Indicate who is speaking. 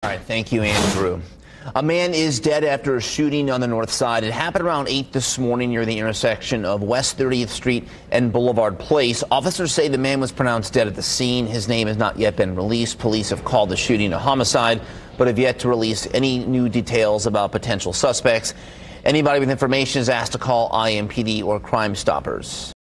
Speaker 1: right, thank you, Andrew. A man is dead after a shooting on the north side. It happened around 8 this morning near the intersection of West 30th Street and Boulevard Place. Officers say the man was pronounced dead at the scene. His name has not yet been released. Police have called the shooting a homicide, but have yet to release any new details about potential suspects. Anybody with information is asked to call IMPD or Crime Stoppers.